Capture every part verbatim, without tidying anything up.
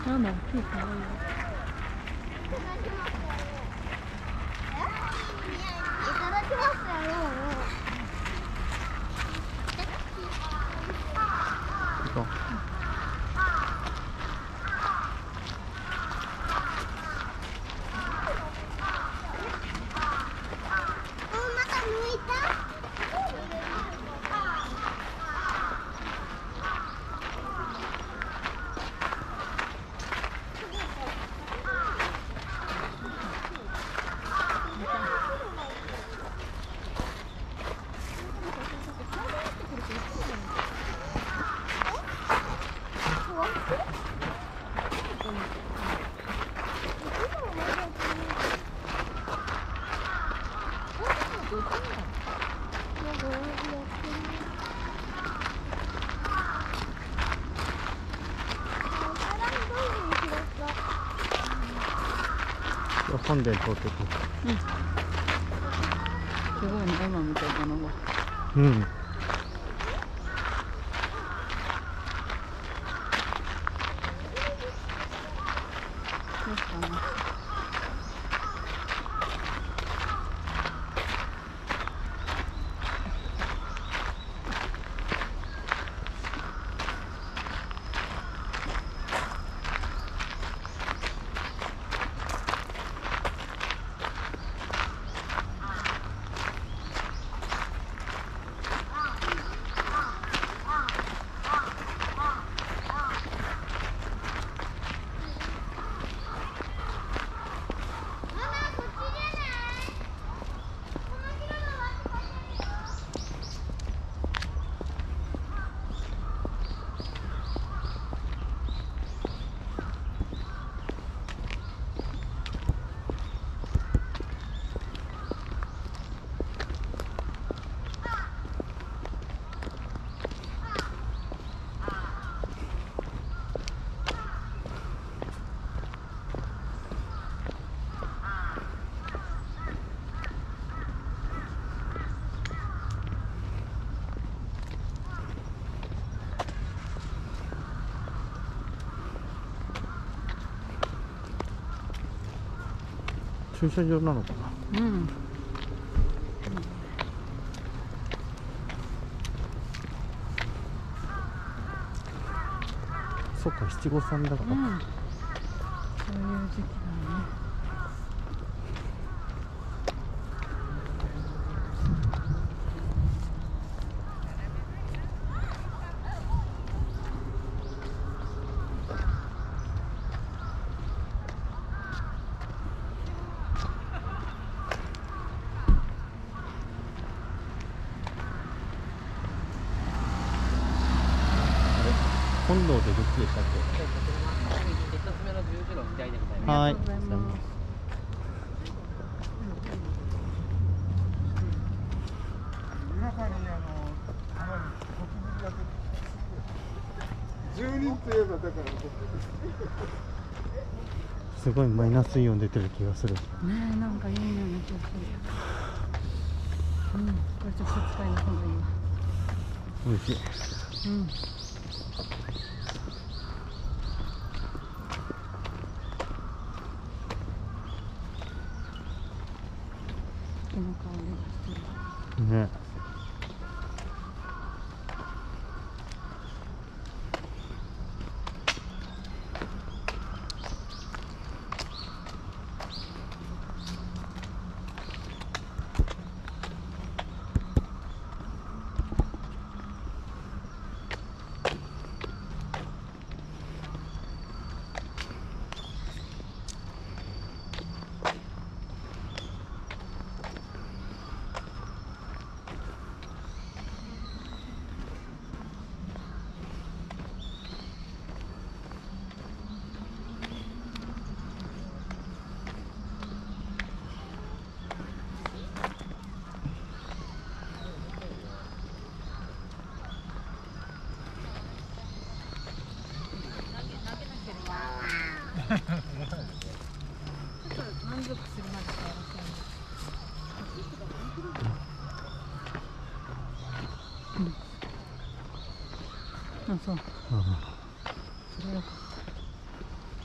なんだ、大きいかわいい。 いただきますよ。 行こう。本殿通ってくる。 うん。すごいね、今みたいなのが。 うん。 どうしたの？ 駐車場なのかな。 うん。 そっか、七五三だから。 うん。そういう時期だね。 本堂でどっちでしたっけ？ 一つ目の十字路左でございます。 はい。 ありがとうございます。 皆さんにあのあまり国分だけ住人といえばだからすごいマイナスイオン出てる気がする。 ねえ、なんかいい匂いがする。うん、これ直接使いの方がいいわ。 美味しい。 うん。木の香りがしてる。 ね。 満足するまで触らせない。うん。あ、そう。 あそれはよかった。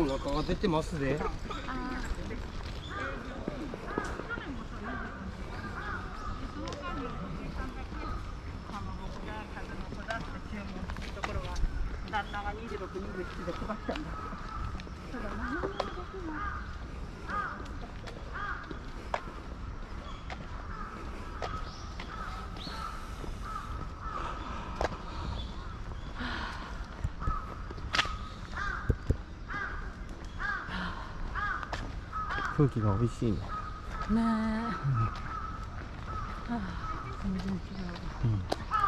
お腹が出てますで。 旦那がにじゅうろく、にじゅうななで配ったんだ。ただ何もできない。 空気が美味しいね。 ねえ。はあ、全然違う。 うん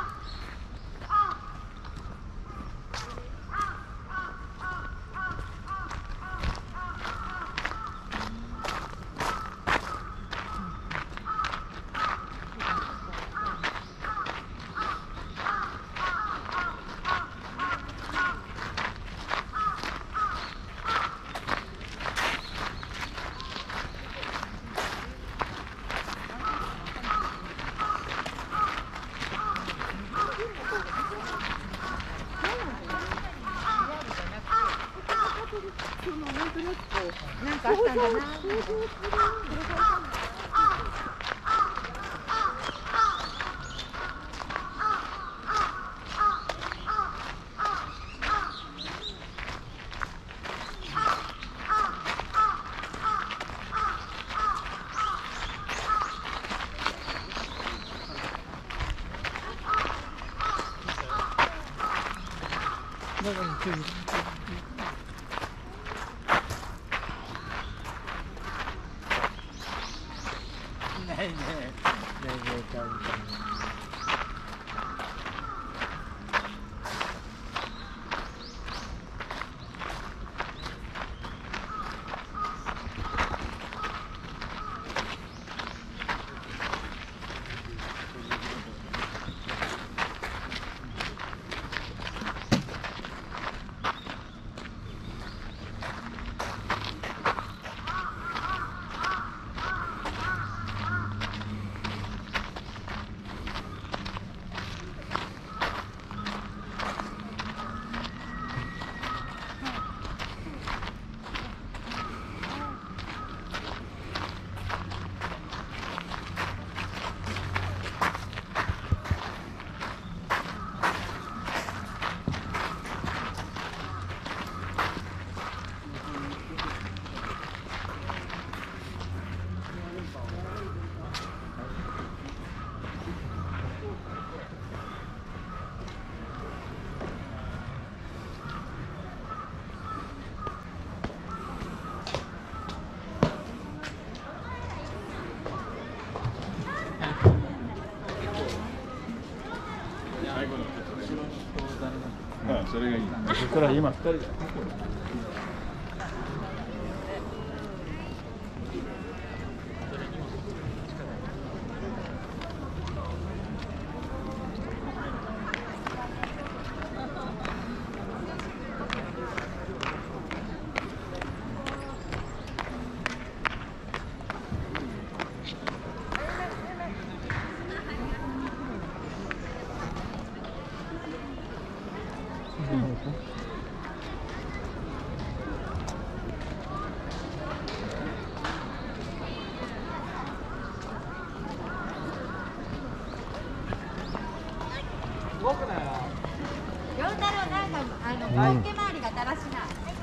なんかあったんだな。 ないね。ないね。ちゃんと。 ああ、それがいい。 そしたら今ふたりで。 陽太郎なんかあのバイケ周りがだらしない。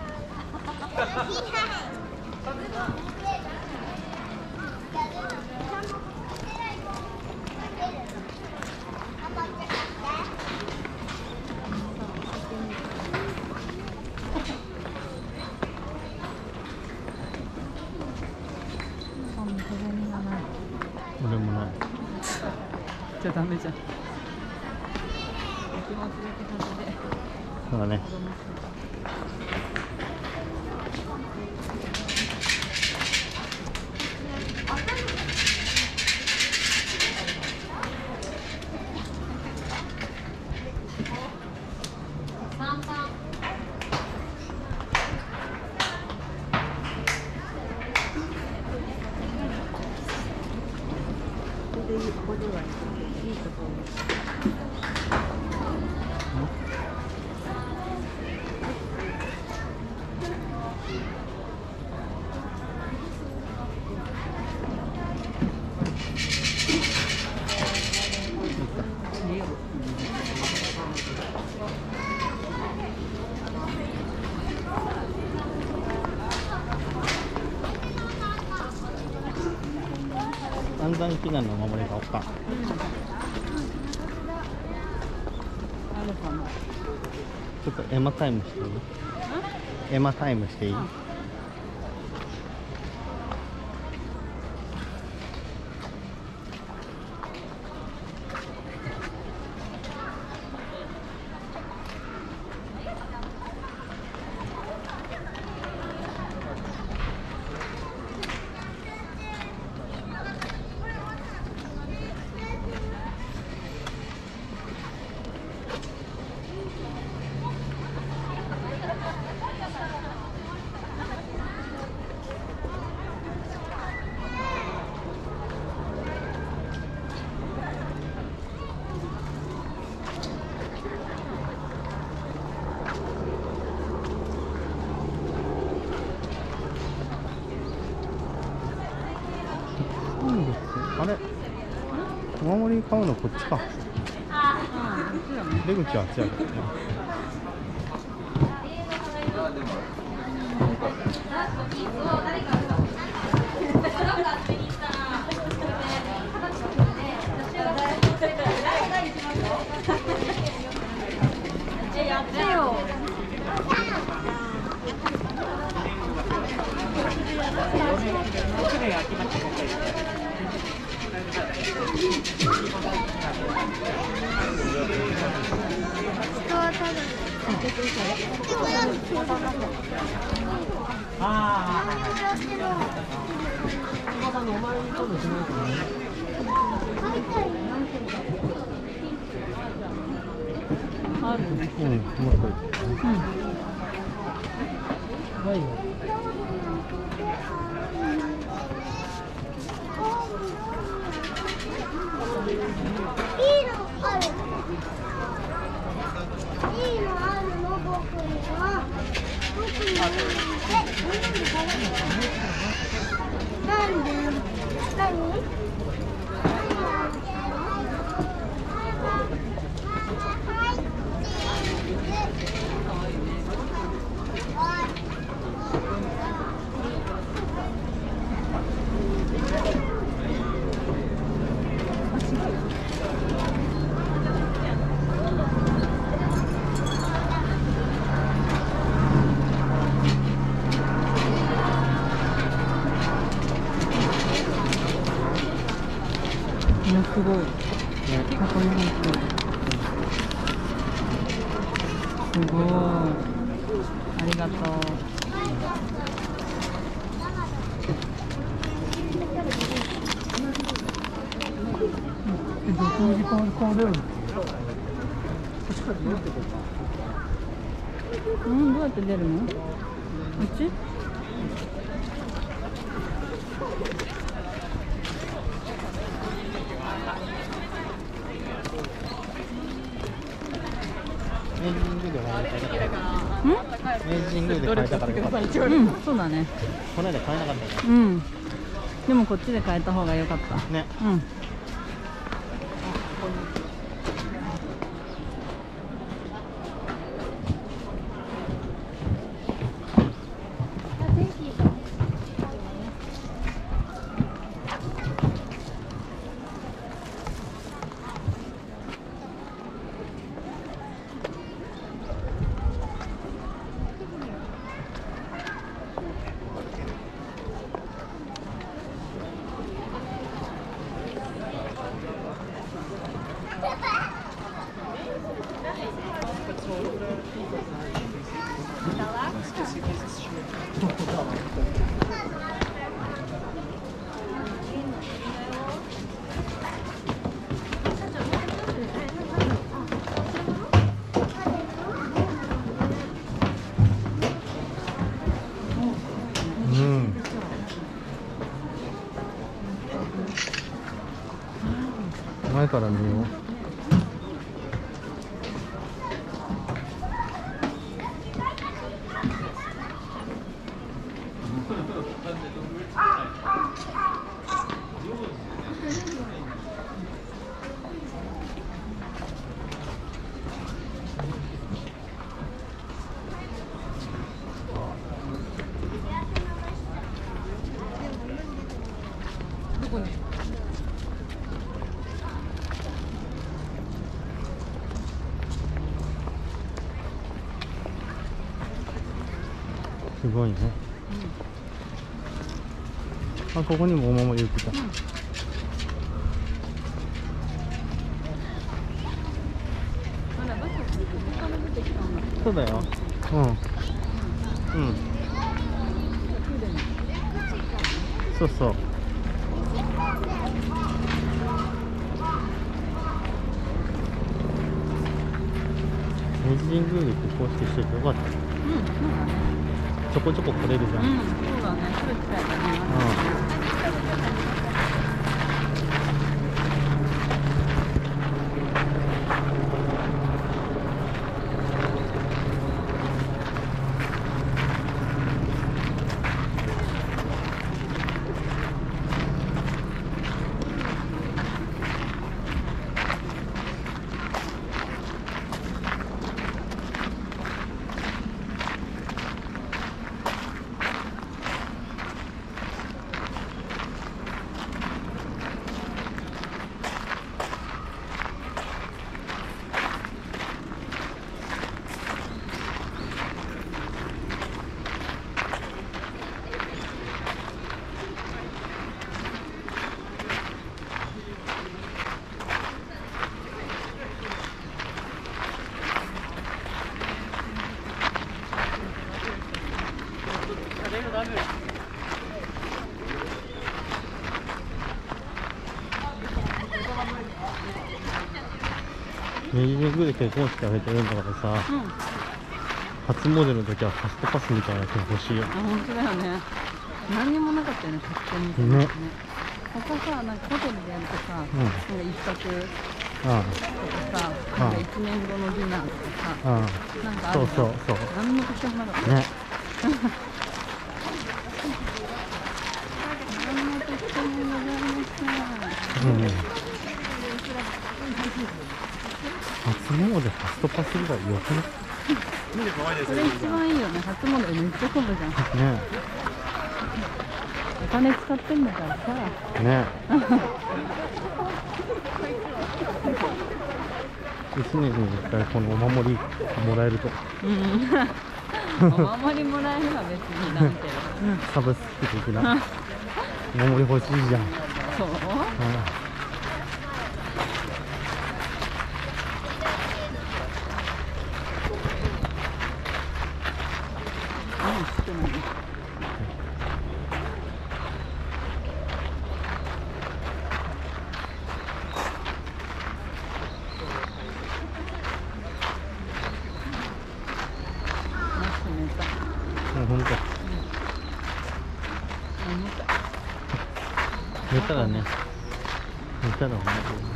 俺もない。 じゃダメじゃん。気持ちだけ食べて。 そうだね。 ここではいいところ。 誕記念のお守り買おうか。 あるかな。 ちょっとエマタイムしていい？エマタイムしていい？あれ、お守り買うのこっちか。出口はあっちやけどね。 やってよ。 ある。 うん、もう一個いい。ないよ。 いや、すごい。ここに入ってる。すごい。ありがとう。 え、どこに買われるの？ うん、どうやって出るの？こっち？ 明治神宮で買えたから。 うん？ 明治神宮で買えたからよかった。 うん、そうだね。 この間買えなかったよ。 うん。でもこっちで買えた方が良かった。 ね。 うん。 うん。前から見よう。 すごいね。あ、ここにもお守り売ってた。そうだよ。うん。うん。そうそう。明治神宮でこうしてしといてよかった。うん、そうだね。ちょこちょこ来れるじゃん。うん、そうだね。すぐ近いからね。明治神宮で結婚式挙げてるんだからさ、うん、初詣の時はファストパスみたいなの欲しいよ。あ、本当だよね。何にもなかったよね、特典みたいなね。他さ、なんかホテルでやるとさ、うん、なんか一泊とかさ、なんかいちねんごのディナーとかさ、なんかあるじゃん。そうそうそう。何の特典もなかったね。何の特典もございません。うん。初詣ファストパスぐらいよくね。それ一番いいよね。初詣めっちゃ混むじゃん。ね。お金使ってんだからさ。ね。一年に一回このお守りもらえると。うん。お守りもらえれば別になんて。サブスク的な。お守り欲しいじゃん。そう。うん。寝たらね、寝たら本当に。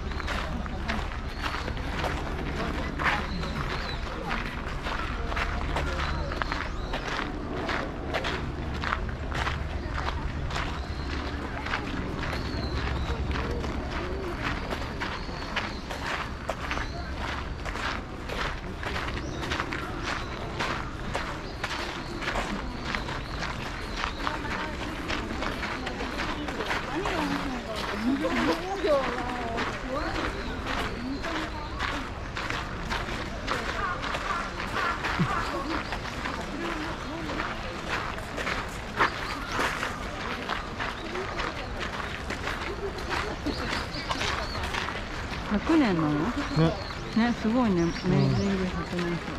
ひゃくねんなの？ね。ね、すごいね。明治神宮ひゃくねん生。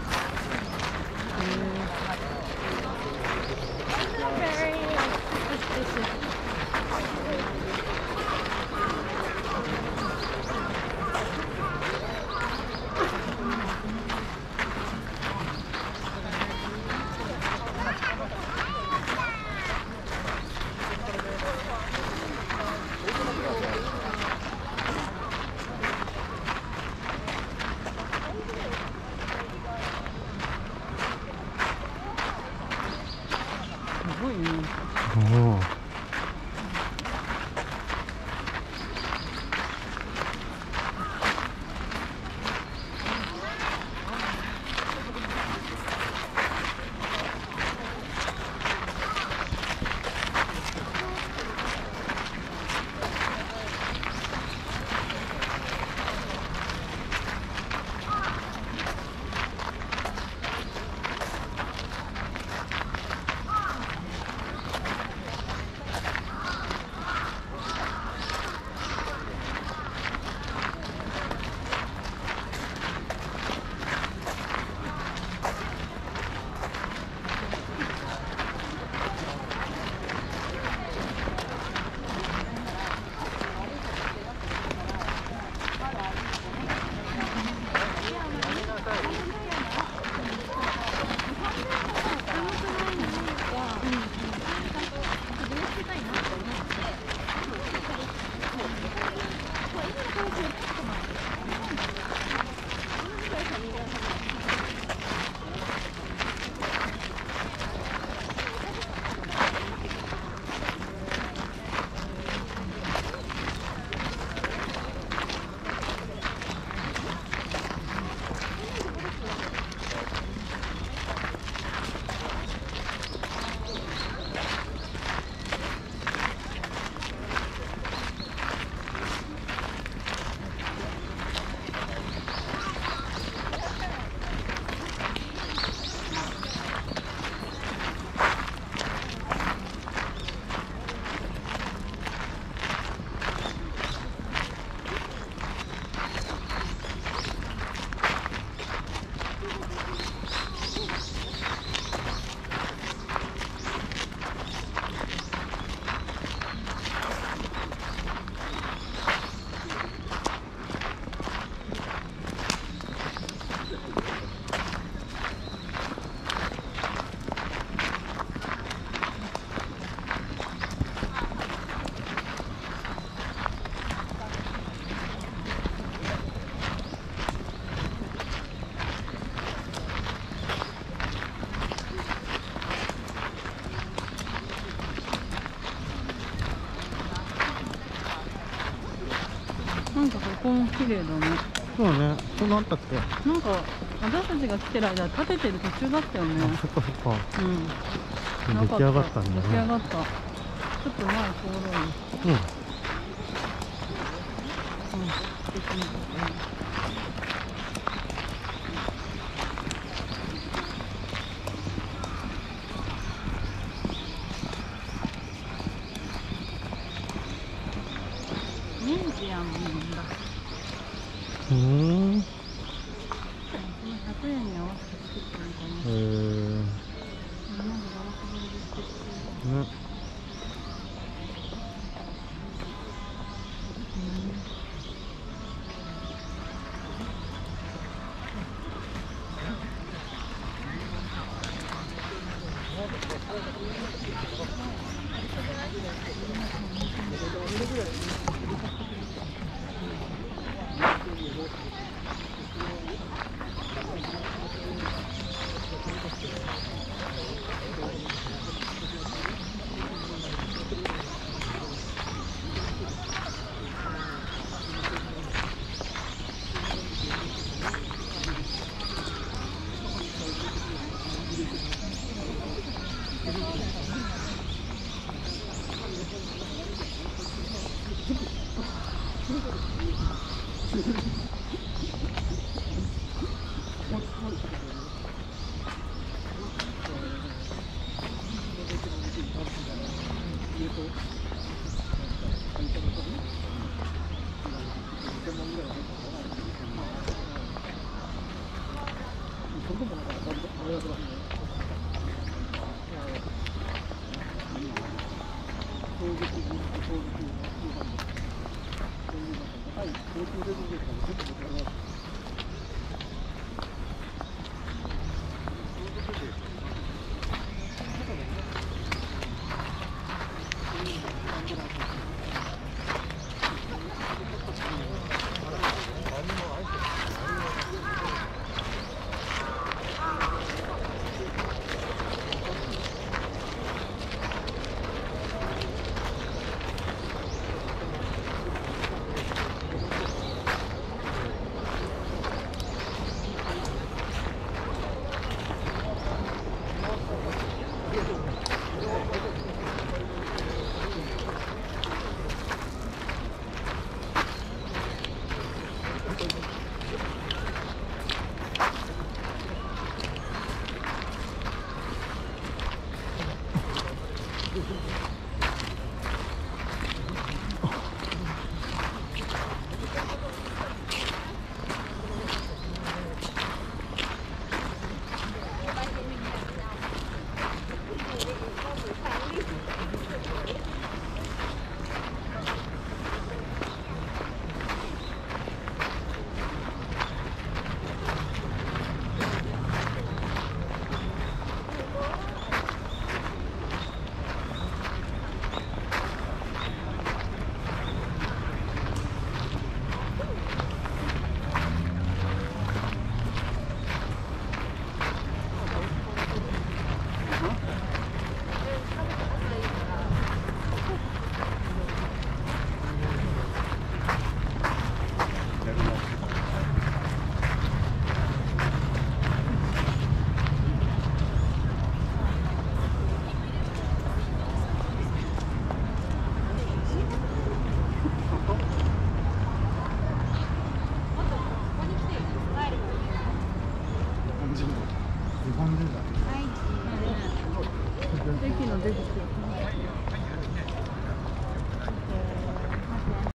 すごいね。おお。 綺麗だね。 そうね、そんなあったっけ？ なんか私たちが来てる間建ててる途中だったよね。 あ、そっかそっか。 うん。 出来上がったんだね。 出来上がった。ちょっと前通ろうよ。 うん。 うん。素敵な。明治やんなんだ。 うーん。 そのひゃくえんに合わせて作ってるのかな。 えー。 なんかガラス張りで素敵そうだ。 ね。 駅の出口。